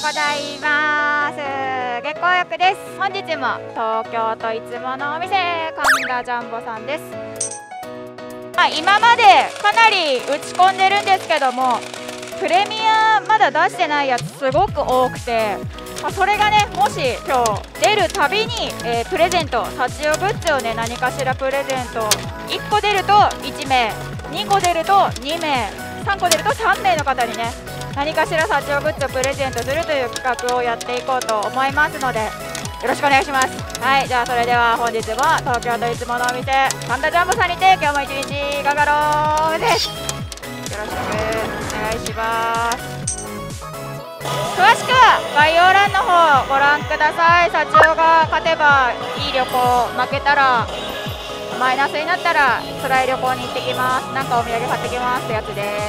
ございます。月光浴です。本日も東京都いつものお店神田ジャンボさんです。今までかなり打ち込んでるんですけども、プレミアまだ出してないやつすごく多くて、それがね、もし今日出るたびに、プレゼント、幸代グッズをね、何かしらプレゼント、1個出ると1名、2個出ると2名、3個出ると3名の方にね、何かしら幸代グッズをプレゼントするという企画をやっていこうと思いますので、よろしくお願いします。はい、じゃあそれでは本日も東京都いつものお店神田ジャンボさんにて今日も一日頑張ろうです。よろしくお願いします。詳しくは概要欄の方ご覧ください。幸代が勝てばいい旅行、負けたらマイナスになったら辛い旅行に行ってきます。なんかお土産買ってきますってやつです。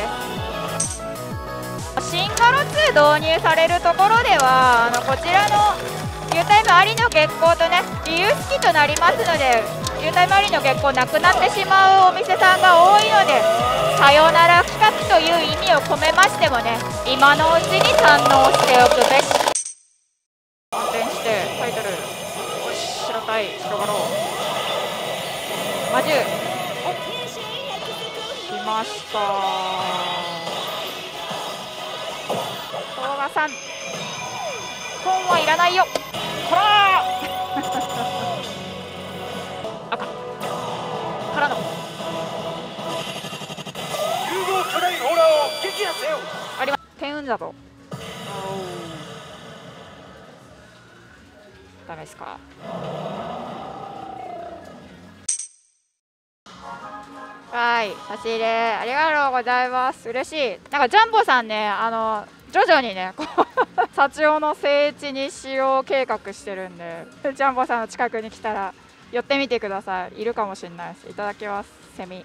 新ガロ2導入されるところではこちらのユータイムありの月光とねリユースキとなりますので、ユータイムありの月光なくなってしまうお店さんが多いので、さよなら企画という意味を込めましてもね、今のうちに堪能しておくべし。反転してタイトル白対白ガロ魔獣来ました。東賀さん本はいらないよ、こら赤からの融合巨大ローラーを撃破せよ。 あります。天運だぞ。ダメですか。はい、差し入れありがとうございます。嬉しい。なんかジャンボさんね、徐々にね、幸代の聖地にしよう計画してるんで、ジャンボさんの近くに来たら寄ってみてください。いるかもしれないです。いただきます。セミ。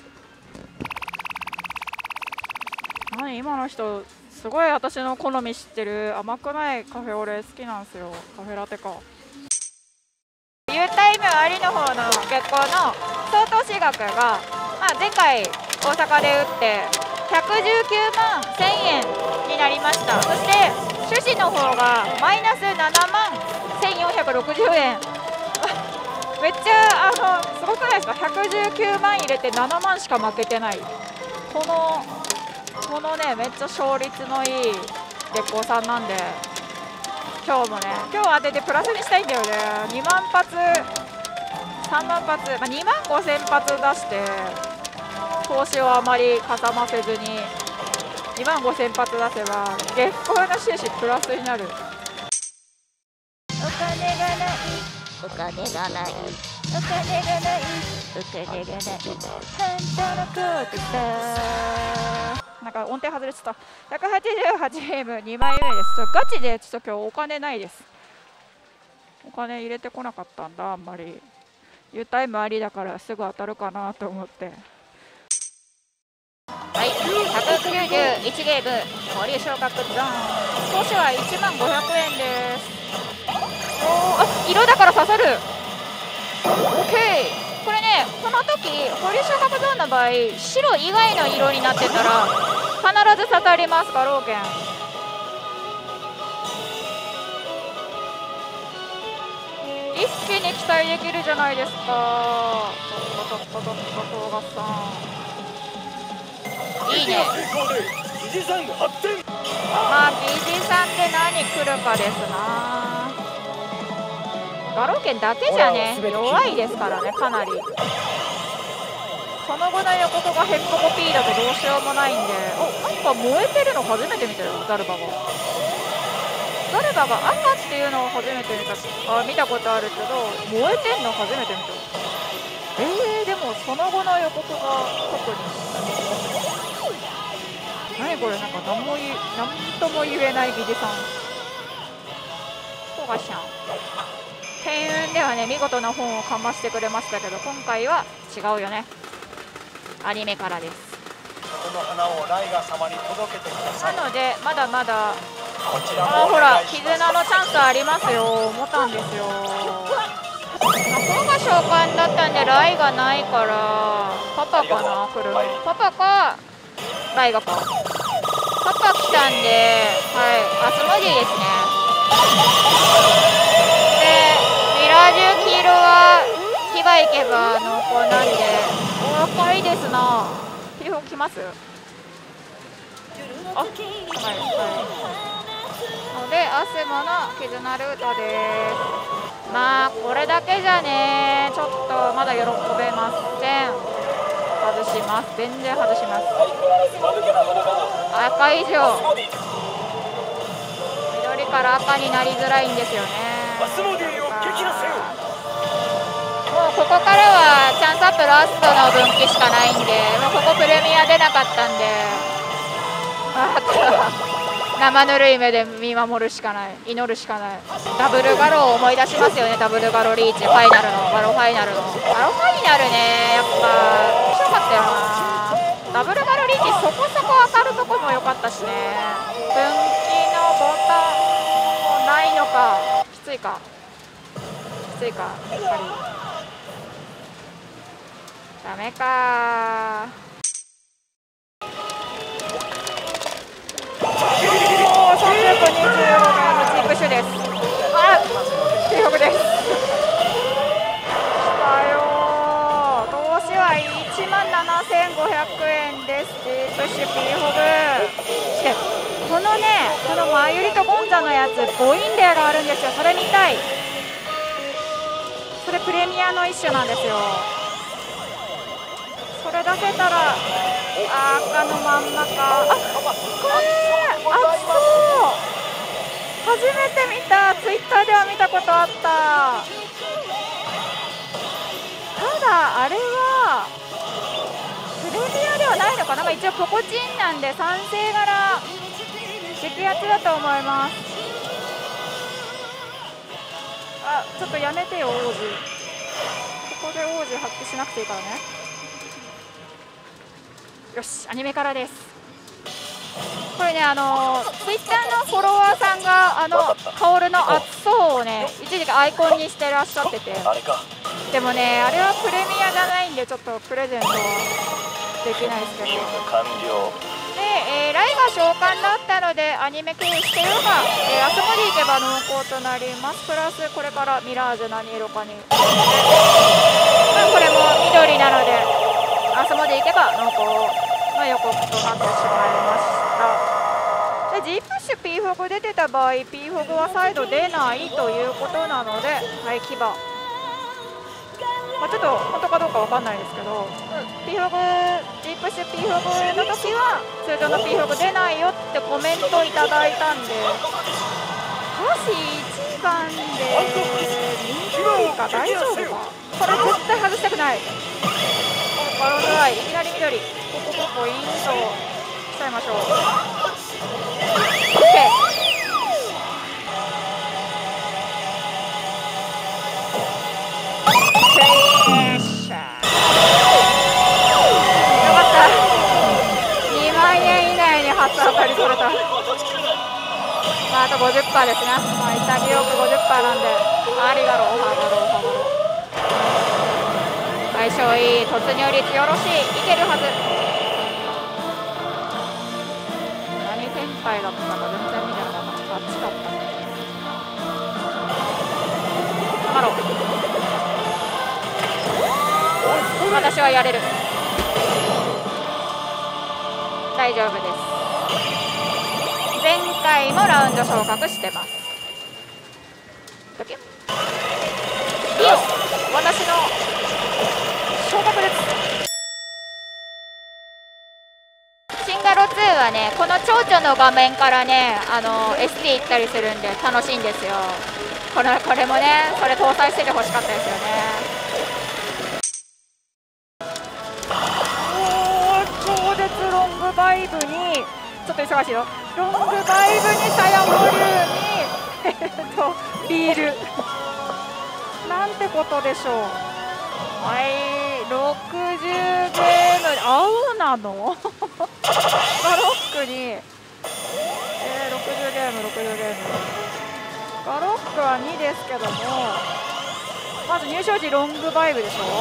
何今の人すごい私の好み知ってる。甘くないカフェオレ好きなんですよ。カフェラテか。ユータイムありの方の月光の相当私額が、前回大阪で打って119万1000円になりました。そして趣旨の方がマイナス7万1460円めっちゃすごくないですか。119万入れて7万しか負けてない。このね、めっちゃ勝率のいい月光さんなんで、今日当ててプラスにしたいんだよね。2万発3万発、2万5000発出して投資をあまりかさませずに2万5000発出せば月光の収支プラスになる。お金がないお金がないお金がないお金がない本当のことさ。なんか音程外れてた。188ゲーム2枚目です。ガチでちょっと今日お金ないです。お金入れてこなかったんだ。あんまりユータイムありだからすぐ当たるかなと思って。はい、191ゲーム森昇格ゾーン、投資は1万500円です。色だから刺さる。 OK。 これね、この時堀昇格ゾーンの場合白以外の色になってたら必ず刺さります。ガローケン一気に期待できるじゃないですか。東賀さんいいね。 疑似さん発展。 疑似さんって何来るかですな。ガローケンだけじゃね弱いですからね、かなり。その後の予告がヘッココ P だとどうしようもないんで。なんか燃えてるの初めて見たよ。ザルバが赤っていうのを初めて見たことあるけど、燃えてんの初めて見た。でもその後の予告が特に何これ、なんか何とも言えない疑似さん。富樫さん天運ではね見事な本をかましてくれましたけど、今回は違うよね。アニメからです。 この花をライガ様に届けてください。 なのでまだまだこちらもほら絆のチャンスありますよ。思ったんですよ。本が召喚だったんでライがないからパパかな。来るパパかライガか。パパ来たんで、はい、アスモディですね。でミラージュ黄色は牙いけば濃厚なんでお若いですな。ピーフォグ来ます。あ、はいはいのでアスモの絆ルートです。まあこれだけじゃねちょっとまだ喜べません。外します。全然外します。赤以上緑から赤になりづらいんですよね。もうここからはチャンスアップラストの分岐しかないんで、もうここプレミア出なかったんで、あと生ぬるい目で見守るしかない、祈るしかない。ダブルガロを思い出しますよね。ダブルガロリーチファイナルのガロファイナルのガロファイナルね、やっぱ面白かったよな。ダブルガロリーチそこそこ当たるとこも良かったしね。分岐のボタンもないのか。きついかやっぱりダメか。おお、325がチープシュです。あ、ピーフォグです。来たよー。投資は17,500円です。チープシュピーフォグ。で、このね、このマユリとゴンザのやつ5インレアがあるんですよ。それ見たい。それプレミアの一種なんですよ。それ出せたら赤のまんまか。あ、これ熱そう。初めて見た。ツイッターでは見たことあった。ただあれはプレミアではないのかな。まあ、一応ポコチンなんで酸性柄激アツだと思います。あ、ちょっとやめてよ王子。ここで王子発揮しなくていいからね。よし、アニメからです。これね、ツイッターのフォロワーさんがカオルの熱そうをね一時期アイコンにしてらっしゃってて、でもねあれはプレミアじゃないんでちょっとプレゼントはできないですけど。で、ライが召喚だったのでアニメ経由してるが、アスモディ行けば濃厚となります。プラスこれからミラージュ何色かに、まあ、これも緑なのでアスモディ行けば濃厚の予告となってしまいました。で G プッシュ P フォグ出てた場合 P フォグは再度出ないということなので、はい、牙、まあ、ちょっと本当かどうかわかんないですけど、P フォグ G プッシュ P フォグの時は通常の P フォグ出ないよってコメントいただいたんで、歌詞1番で緑か大丈夫か。これ絶対外したくない。バロンドライいきなり緑、ここポイントしちゃいましょう。 OK、 よかった。2万円以内に初当たり取れた。まあ、あと 50% ですね。まあ、潔く 50% なんでありがろう。ハガローハガロー相性いい。突入率よろしい。いけるはず。何展開だったか全然見てなかった。あっちだった。ハロー。私はやれる。大丈夫です。前回もラウンド昇格してます。ドキュン。いいよ。私の昇格です。シンガロ2はね、この蝶々の画面からね、SD 行ったりするんで楽しいんですよ。これもね、それ搭載しててほしかったですよね。おー、超絶ロングバイブに、ちょっと忙しいよ。ロングバイブにサヤボリューにビールなんてことでしょう。はい、60ゲーム青なのバロックに、60ゲームガロックは2ですけども、まず入賞時ロングバイブでしょ。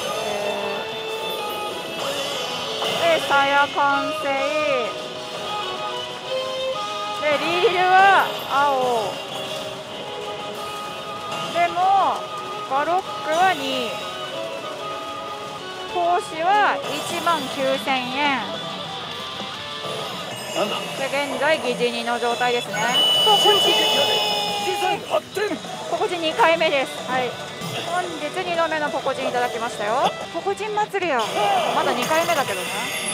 でサヤ完成リリルは青でもガロックは2、投資は19000円で、現在議事2の状態ですね。ポコチン2回目です。はい、本日2度目のポコチンいただきましたよ。ポコチン祭りや、まだ2回目だけどね。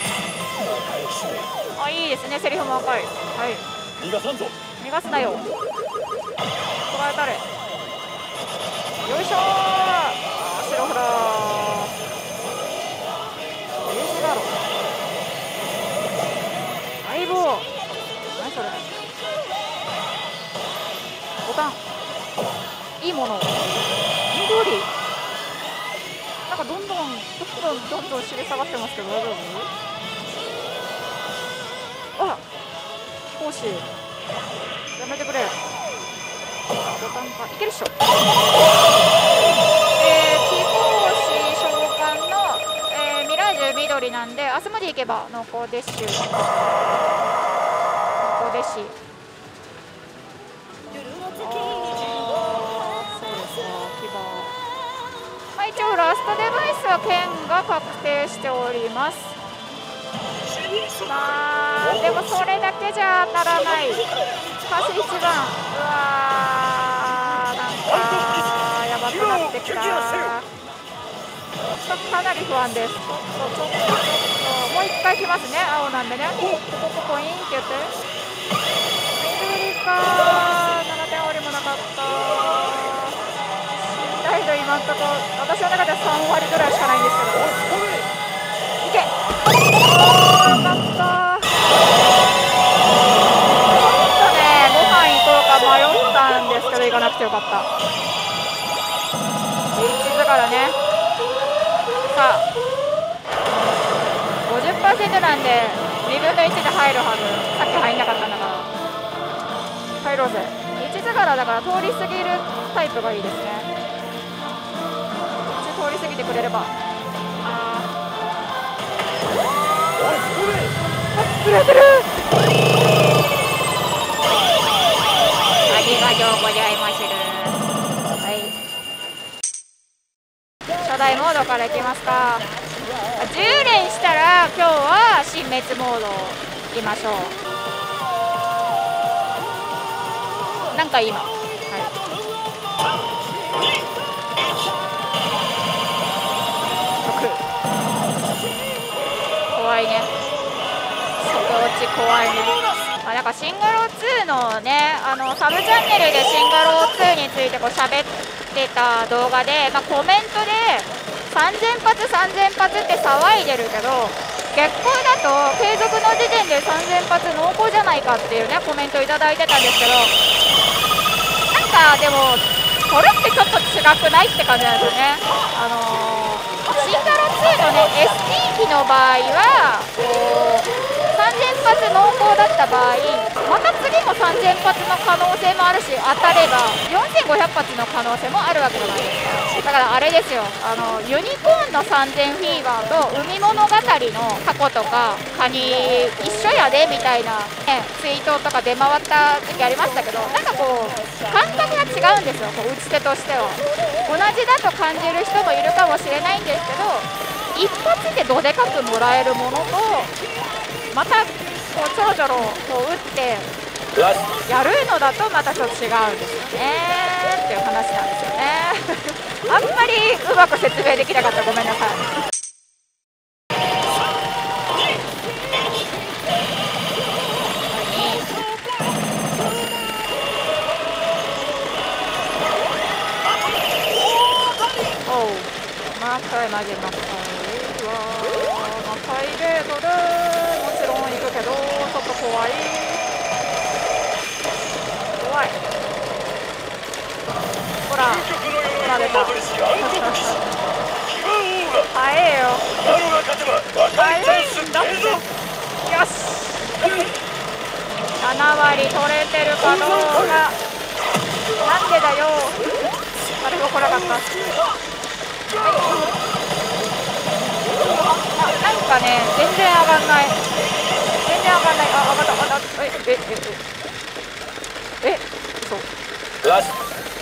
あ、いいですね、セリフも赤い。はい、逃がすなよ、捕らえたれ。よいしょー、あー、白フラー優秀だろ。相棒、何それ、ボタンいいもの緑、なんかどんどん尻下がってますけど大丈夫？あ、講師やめてくれ。ボタンかいけるっしょ。貴公子召喚の、ミラージュ緑なんで、明日まで行けば濃厚デッシュ、濃厚デッシュ。まあ、一応ラストデバイスは剣が確定しております。まあでもそれだけじゃ当たらない。パス1番、うわー、なんかやばくなってきた。ちょっとかなり不安です。ちょっともう1回来ますね、青なんでね。ここポインって言って緑か、7点折りもなかった。信頼度今んとこ私の中では3割ぐらいしかないんですけど、いけ、よかった。迷ったんですけど行かなくてよかった。地図からね、さあ 50% なんで2分の1で入るはず。さっき入んなかったんだから入ろうぜ。1図柄だから通り過ぎるタイプがいいですね。通り過ぎてくれれば。あー、ずれてる。ありがとうございます。はい、初代モードからいきますか。10連したら今日は殲滅モードいきましょう。なんか今、はい、怖いね、外落ち怖いね。なんかシンガロー2のね、サブチャンネルでシンガロー2についてこう喋ってた動画で、コメントで3000発って騒いでるけど、月光だと継続の時点で3000発濃厚じゃないかっていうねコメントいただいてたんですけど、なんかでもこれってちょっと違くないって感じなんですよね。シンガロー2のね ST 機の場合は3000発濃厚だった場合、また次も3000発の可能性もあるし、当たれば4500発の可能性もあるわけじゃないですか。だからあれですよ、ユニコーンの3000フィーバーと海物語のタコとかカニ一緒やでみたいな、ね、ツイートとか出回った時ありましたけど、なんかこう感覚が違うんですよ、こう打ち手としては。同じだと感じる人もいるかもしれないんですけど、一発でどでかくもらえるものと、またこうちょろちょろこう打ってやるのだとまたちょっと違うんですよねっていう話なんですよねあんまりうまく説明できなかった、ごめんなさい。マカイマジマカイマカイレードルもちろん行くけどちょっと怖いほら出た早えよ早いんだって。よし7割取れてるかどうか。なんでだよ、誰も来なかった。なんかね、全然上がんない。あ、上がった。 ラス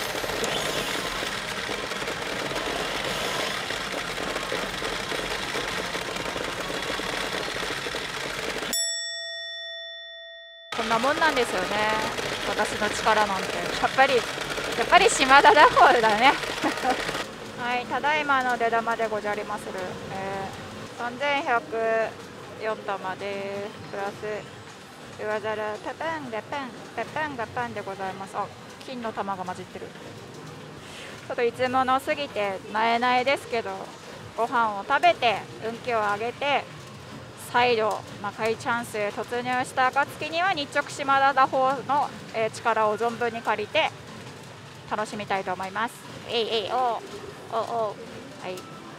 こんなもんなんですよね、私の力なんて。やっぱり島田打法だね。はい、ただいまの出玉でござりまする。3104玉です。プラス上皿パパンガパンパパンガパンでございます。あ、金の玉が混じってる。ちょっといつものすぎてなえないですけど、ご飯を食べて運気を上げて再度魔界チャンスへ突入した暁には日直島田打法の、力を存分に借りて楽しみたいと思います。えいえいおおおはい。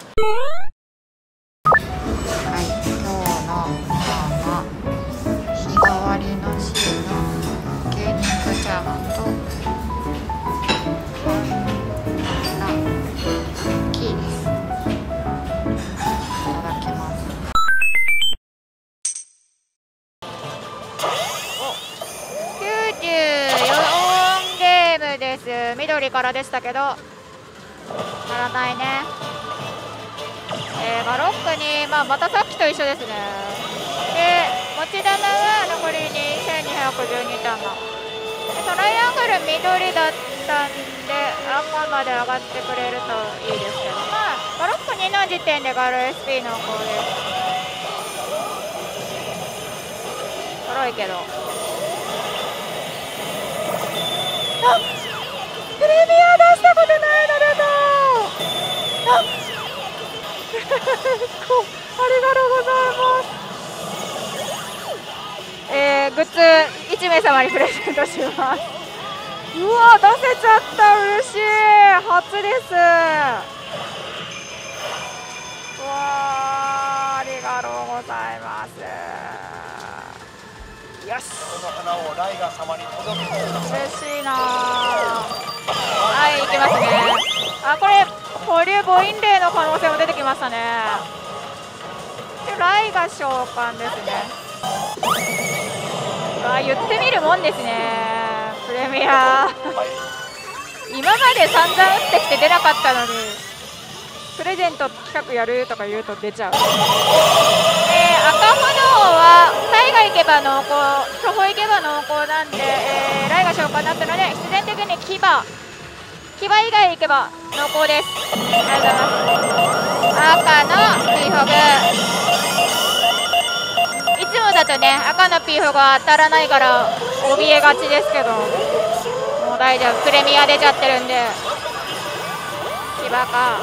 はい、今日のご飯は日替わりのシーの牛肉チャーハンとラキーです。いただきます。94ゲームです。緑からでしたけどならないね。ロックに、またさっきと一緒ですね。で持ち球は残りに1212玉で、トライアングル緑だったんで赤まで上がってくれるといいですけど、ロック2の時点でガル SP の子です。黒いけどプレミア出したことないの出た。ありがとうございます。グッズ1名様にプレゼントします。うわ出せちゃった、嬉しい、初です。うわありがとうございます。よし、 この花をライガ様に届けてください。 嬉しいな。はい、いきますね。あ、これ保留母音霊の可能性も出てきましたね。でライが召喚ですね。言ってみるもんですね、プレミア。今まで散々打ってきて出なかったのにプレゼント企画やるとか言うと出ちゃう。赤炎はタイが行けば濃厚、巨峰行けば濃厚なんで、ライが召喚になったので必然的に牙以外行けば濃厚です。ありがとうございます。赤のピーフォグ、いつもだとね赤のピーフォグは当たらないから怯えがちですけど、もう大丈夫、プレミア出ちゃってるんで牙か。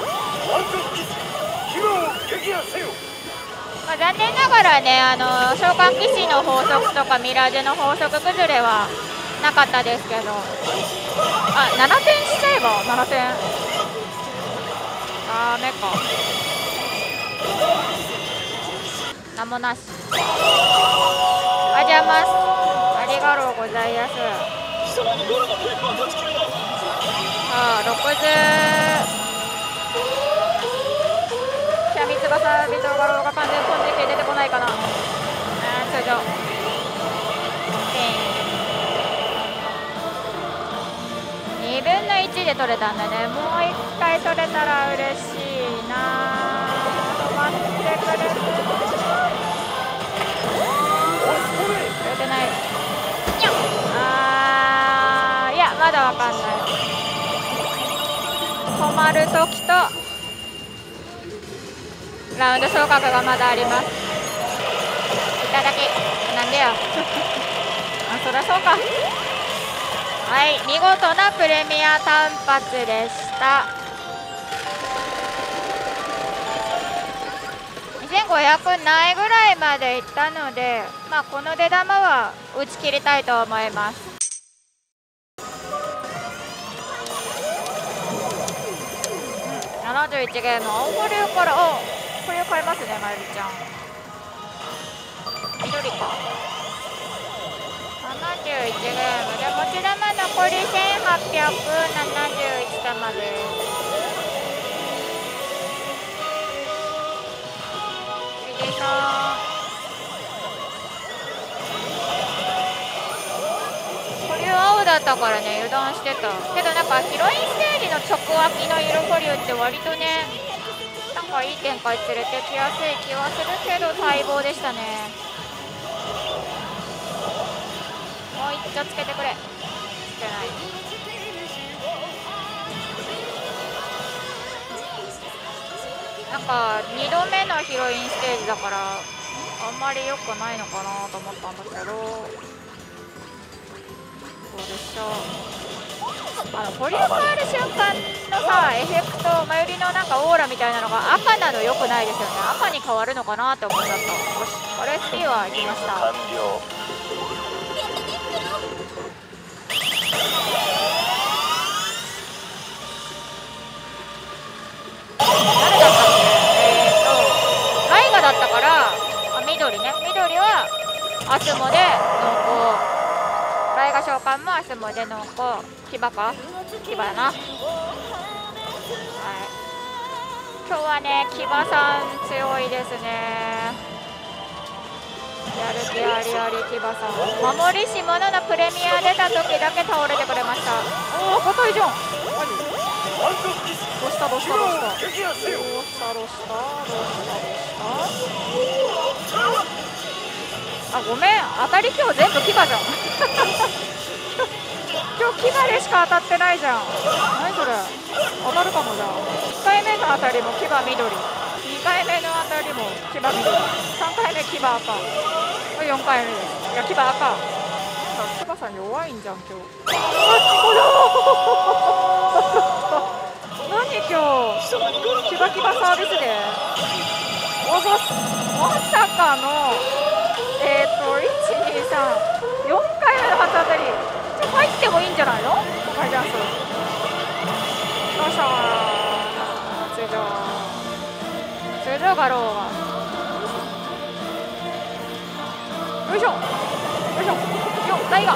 残念ながらね、召喚騎士の法則とかミラージュの法則崩れはなかったですけど、7点しちゃえば7点ダメか。なんもなし。あじゃます。ありがとうございます。60三つ葉ビトガローが完全ポンジ系出てこないかな。通常2分の1で取れたんだね。もう1回取れたら嬉しいな。止まってくれてる。取れてない。いやまだわかんない。止まるときとラウンド昇格がまだあります。いただきなんでよ。そりゃそうか。はい、見事なプレミア単発でした。2500ないぐらいまでいったので、この出玉は打ち切りたいと思います。71ゲーム、青保留からこれを買いますね、まゆりちゃん。緑か。71ゲームで持ち玉残り1871玉です。藤井さん、保留青だだったからね油断してたけど、なんかヒロインステージの直脇の色保留って割とねなんかいい展開連れてきやすい気はするけど待望でしたね。もう一丁つけてくれ。つけない。なんか2度目のヒロインステージだからあんまり良くないのかなと思ったんだけど、どうでしょう。保留変わる瞬間のさエフェクト、前よりのなんかオーラみたいなのが赤なの良くないですよね。赤に変わるのかなって思っちゃった。よし、これ SP は行きました。 完了。 誰だったっけ。ライガだったから、緑ね、緑はアスモで濃厚、ライガ召喚もアスモで濃厚、騎馬か、騎馬やな。はい、今日はね騎馬さん強いですね。やる気ありあり騎馬さん。守りし者のプレミア出た時だけ倒れてくれました。おお、硬いじゃん。どうしたどうしたどうしたどうしたどうしたどうしたどうした。あ、ごめん、当たり今日全部騎馬じゃん今日騎馬でしか当たってないじゃん。何それ、当たるかもじゃん。1回目の当たりも騎馬緑、2回目の当たりも騎馬緑、3回目騎馬赤、4回目です。いや騎馬赤。騎馬さん弱いんじゃん今日。何今日騎馬騎馬サービスでまさかの1、2、3、4回目の初当たり。入ってもいいんじゃないの。ガイダンスどうした通常ガローがよいしょよいしょよっ、大が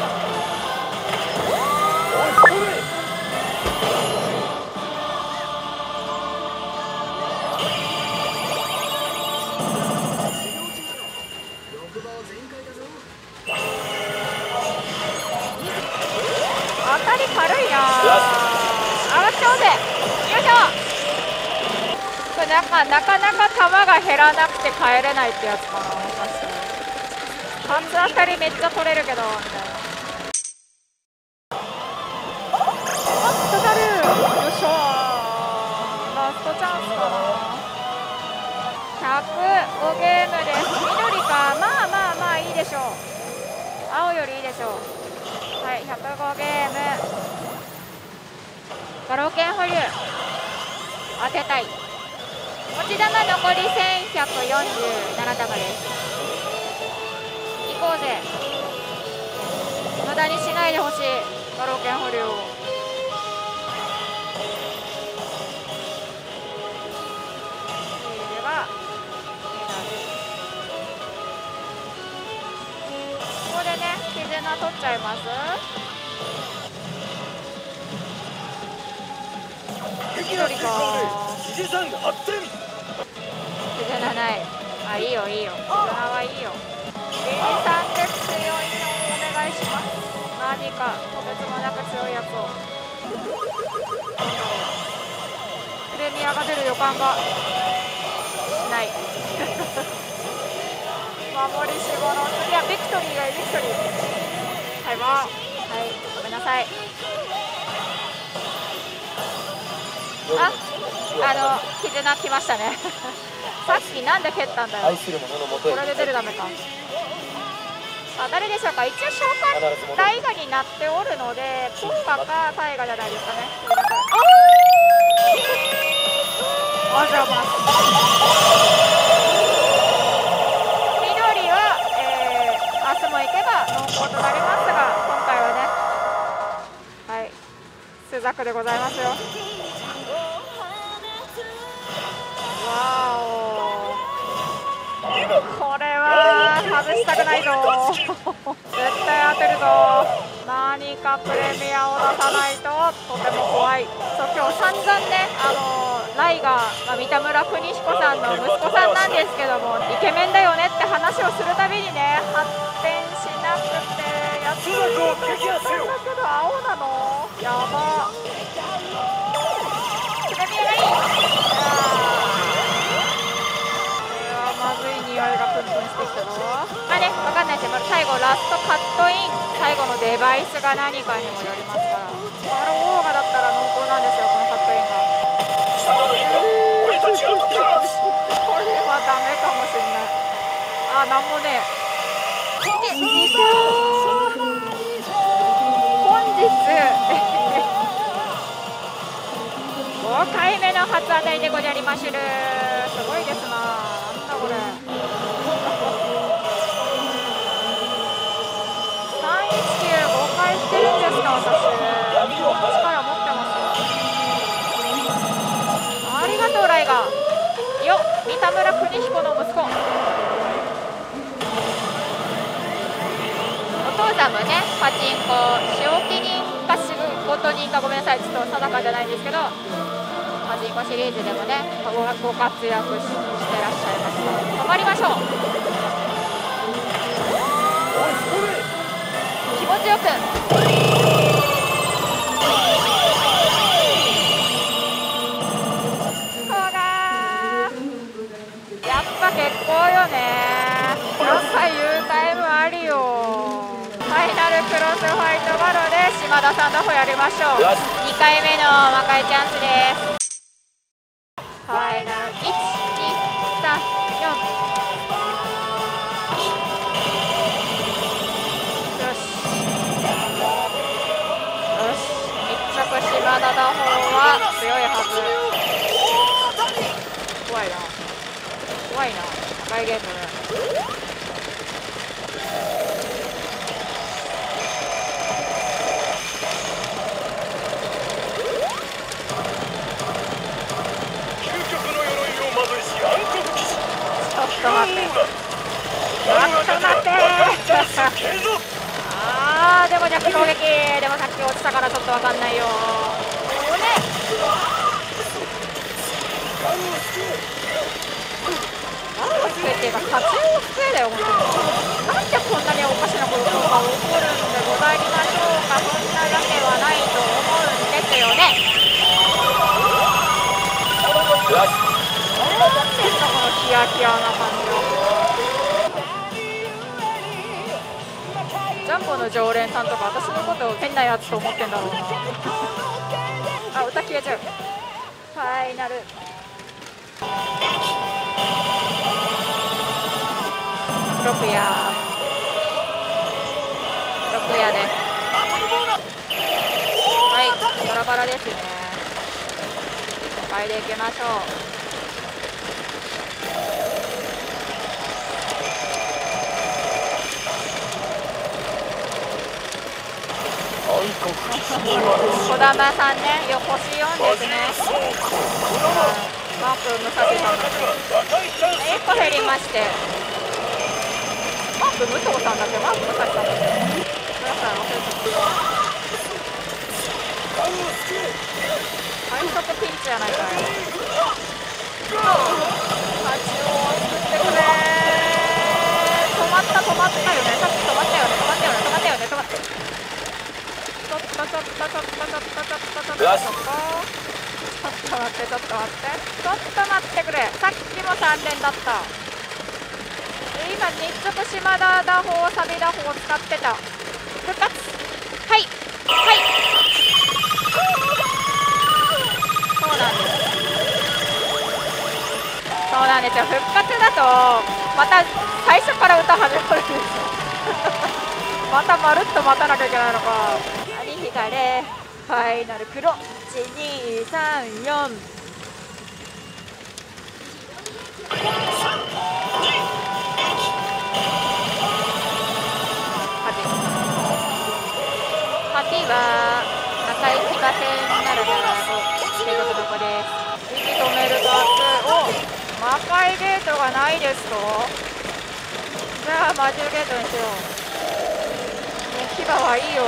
当たり軽いな。上がっちゃおうぜ。よいしょ。これなかなか球が減らなくて帰れないってやつかな。もしかして初当たりめっちゃ取れるけどみたいな。あ、当たる。よいしょ。ラストチャンスかな。105ゲームです。緑か。まあまあまあいいでしょう。青よりいいでしょう。はい、105ゲーム。ガロケン保留当てたい。持ち玉残り1147玉です。行こうぜ。無駄にしないでほしい。ガロケン保留を。ではここでね絆取っちゃいます。緑か。絆ない。あ、いいよいいよ。絆はいいよ。リリさんで強いのお願いします。何かとてつもなく強いやつを。プレミアが出る予感がしない守りし者。次はビクトリーがいい。ビクトリータイマー。はい、ごめんなさい。絆来ましたねさっきなんで蹴ったんだよ。これで出るダメか。あ、誰でしょうか。一応召喚大河になっておるのでポンパか大河じゃないですかね。あじゃあまあ緑は、明日も行けば濃厚となりますが、今回はね、はい、スザクでございますよ。わお、これは外したくないぞ絶対当てるぞ。何かプレミアを出さないととても怖い。そう、今日散々ね、ライガー、三田村邦彦さんの息子さんなんですけども、イケメンだよねって話をするたびにね、発展しなくてやっ朱雀を撃破せよ。 だけど青なのやば。見えない。まずい匂いがプンプンしてきたぞ。まあね、わかんないですよ。最後ラストカットイン、最後のデバイスが何かにもよりますから。バロオーガだったら濃厚なんですよ、このカットインが。 俺たちが解き放つ。 これはダメかもしれない。あ、なんもねえ。本日5回目の初当たりでござりましゅる。すごいですな。なんだこれ。319、5回してるんですか、私。力持ってますよ。ありがとう、ライガー。よ、三田村邦彦の息子。お父さんもね、パチンコ、仕置き人か仕事人か、ごめんなさい、ちょっと定かじゃないんですけど、パチンコシリーズでもね、ご活躍してらっしゃいますので、頑張りましょう。気持ちよく。ほらー、やっぱ結構よね。やっぱ U タイムありよ。ファイナルクロスファイトバロで島田さんの方やりましょう。2回目の魔界チャンスです。ファイナル1、2、3、4。よしよし、一着島田の方は強いはず。怖いな怖いな、魔界ゲーム。ちょっと待って。あー、でも逆攻撃。でもさっき落ちたからちょっとわかんないよ。おね。何を救えっていうか、勝ちを救えだよ、本当に。なんでこんなにおかしなことが起こるんでございましょうか。そんなわけはないと思うんですよね。なんですか、このヒヤヒヤな感じは。ジャンボの常連さんとか私のことを変なやつと思ってんだろうな。あ、歌消えちゃう。ファイナル6やで、はい、バラバラですね。5回でいきましょう。児玉さんね、よ星4ですね。マーク武蔵さん1個減りまして、マーク武藤さんだっけ、マーク武蔵さんだっけ、皆さん忘れちゃった。最速ピンチじゃないかよ。勝ちを作ってくれ。止まったよね、さっき止まったよね。ちょっと待ってくれ。さっきも3連だった。今日直島田打法サビ打法を使ってた。復活。はいそうなんですよ。復活だとまた最初から歌始まるんですよ。またまるっと待たなきゃいけないのか。ファイナル黒1、2、3、4。8は赤い騎馬戦ならば継続どこです。息止めるとお魔界ゲートがないですと。じゃあ魔獣ゲートにしよう。騎馬はいいよ。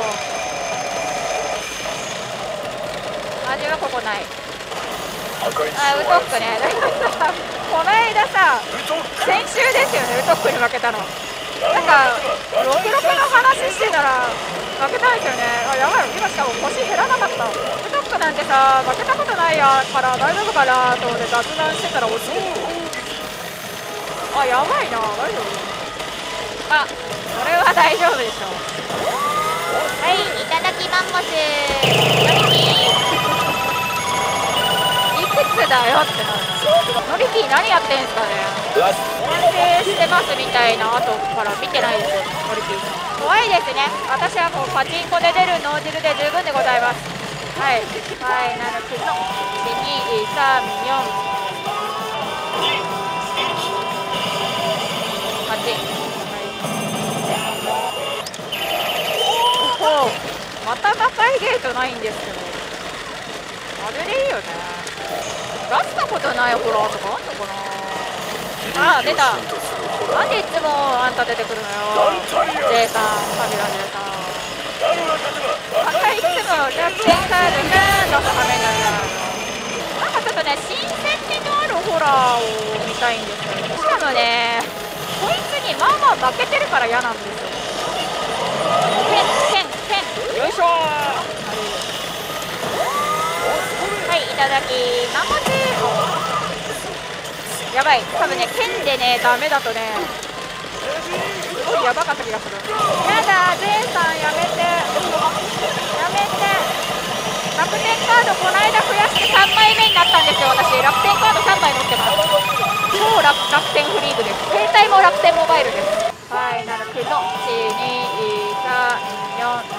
味はここない。あ、ウトックね。この間さ、先週ですよね、ウトックに負けたの。なんか66の話してたら負けたんですよね。あ、やばい、今しかも腰減らなかった。ブトックなんてさ、負けたことないやから大丈夫かなと思って雑談してたら落ちてる。あ、やばいな、大丈夫。あ、それは大丈夫でしょう。はい、いただきマンモス。ノリピー。いくつだよってなる。ノリピー何やってんすかね。完成してますみたいな後から見てないですよ、ノリピーさん。怖いですね。私はこうパチンコで出る脳汁で十分でございます。はい、ファイナル9の12344。おお、また魔界ゲートないんですけど、あれでいいよね。出したことないホラーとかあんのかな。あ、出た。なんでいつもあんた出てくるのよ、J さん、カビラ J さん。またいつも弱点カードが出すためになるじゃないの。なんかちょっとね、新鮮味のあるホラーを見たいんですけど、しかもね、こいつにまあまあ負けてるから嫌なんですよ。よいしょー。はい、いただきマンモス。やばい、多分ね、剣でね、ダメだとね、すごいやばかった気がする。やだ、ゼンさんやめて、やめて。楽天カードこの間増やして3枚目になったんですよ、私。楽天カード3枚持ってます。超楽天フリークです。携帯も楽天モバイルです。ファイナル9の12344。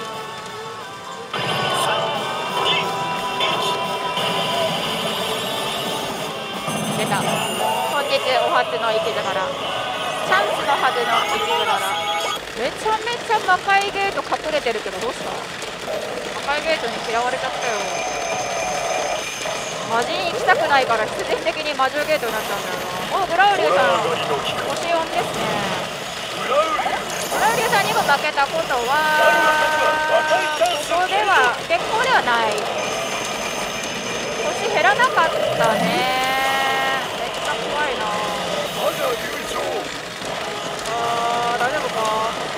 出た。本日お初の生き宝、チャンスのはずの生き宝。めちゃめちゃ魔界ゲート隠れてるけど、どうした。魔界ゲートに嫌われちゃったよ。魔人行きたくないから必然的に魔女ゲートになっちゃうんだよな。お、ブラウリュウさん星4ですね。ブラウリュウさんにも負けたことはここでは結構ではない。星減らなかったね。怖いな。あー、大丈夫か。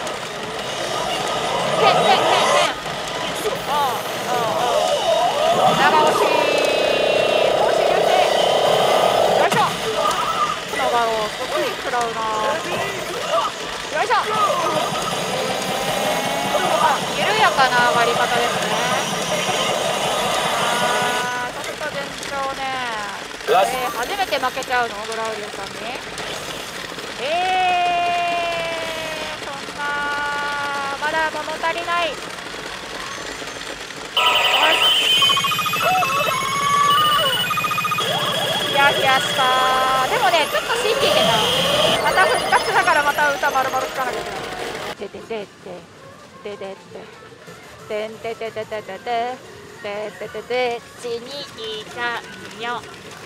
長押し押し流星。よいしょ。のがすごい食らうな。よいしょ。あ、緩やかな上がり方ですね。ちょっと順調ね。初めて負けちゃうの、ブラウリュウさんに。そんな、まだ物足りない。ヒヤヒヤした。でもね、ちょっと CT 出た。また復活だからまた歌丸々つかなきゃいけない。ててててててててんてててててててててて12344。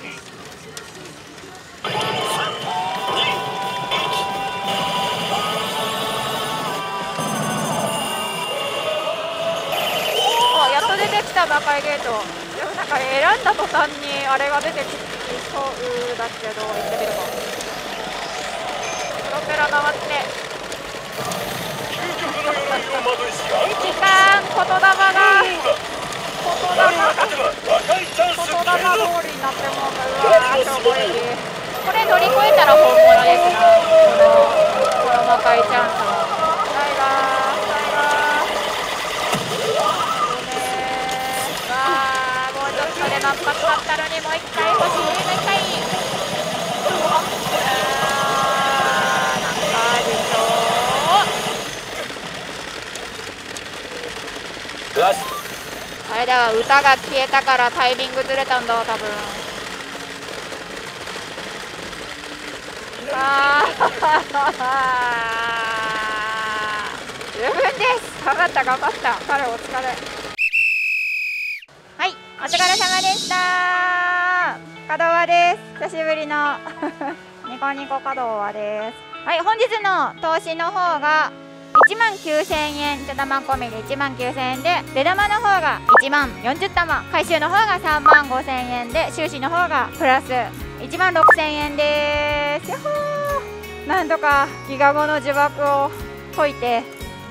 やっと出てきた魔界ゲート。でもなんか選んだ途端にあれが出てきそうだけど、行ってみるか。プロペラ回って。時間、言霊が通りになってもうた。うわー、超怖い。これ乗り越えたら本物ですな。この魔界チャンスは。それ真っ二つだったのに、もう一回欲しい。もう一回。なんかでしょう。あれだわ、歌が消えたからタイミングずれたんだわ、多分。十分です。頑張った頑張った。彼お疲れ。はい、お疲れ様でした。門和です。久しぶりのニコニコ門和です。はい、本日の投資の方が19000円、手玉込みで19000円で、出玉の方が1万40玉、回収の方が3万5000円で、収支の方がプラス1万6000円です。やっほー。なんとかギガ後の呪縛を解いて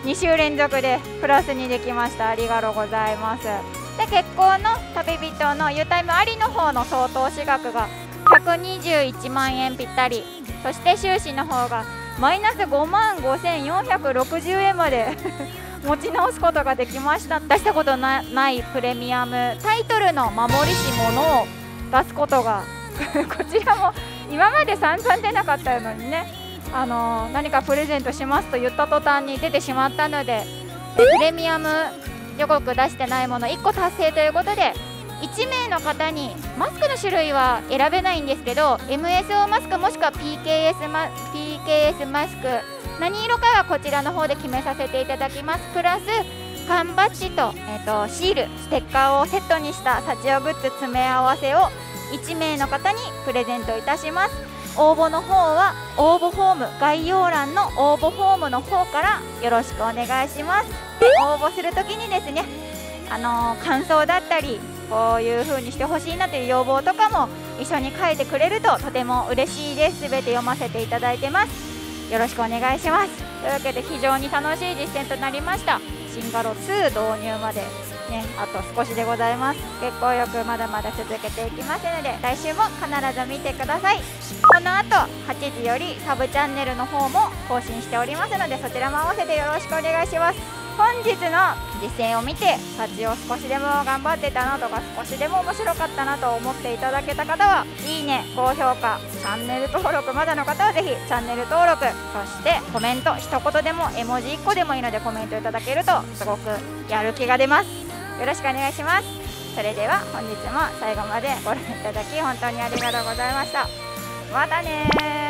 2週連続でプラスにできました。ありがとうございます。で、結婚の旅人のUタイムありの方の総投資額が121万円ぴったり、そして収支の方がマイナス5万5460円まで持ち直すことができました。出したことないプレミアムタイトルの守りし物を出すことがこちらも今まで散々出なかったのにね、何かプレゼントしますと言った途端に出てしまったので、プレミアム予告出してないもの1個達成ということで、1名の方にマスクの種類は選べないんですけど、 MSO マスクもしくは PKS マスク何色かはこちらの方で決めさせていただきます。プラス缶バッジと、シールステッカーをセットにしたサチオグッズ詰め合わせを1名の方にプレゼントいたします。応募の方は応募フォーム、概要欄の応募フォームの方からよろしくお願いします。で、応募するときにですね、感想だったりこういう風にしてほしいなという要望とかも一緒に書いてくれるととても嬉しいです。すべて読ませていただいてます。よろしくお願いします。というわけで非常に楽しい実践となりました。シンガロ2導入までね、あと少しでございます。月光浴まだまだ続けていきますので、来週も必ず見てください。この後8時よりサブチャンネルの方も更新しておりますので、そちらも合わせてよろしくお願いします。本日の実践を見てサチを少しでも頑張ってたなとか、少しでも面白かったなと思っていただけた方はいいね、高評価、チャンネル登録、まだの方はぜひチャンネル登録、そしてコメント一言でも絵文字1個でもいいのでコメントいただけるとすごくやる気が出ます。よろしくお願いします。それでは本日も最後までご覧いただき本当にありがとうございました。またねー。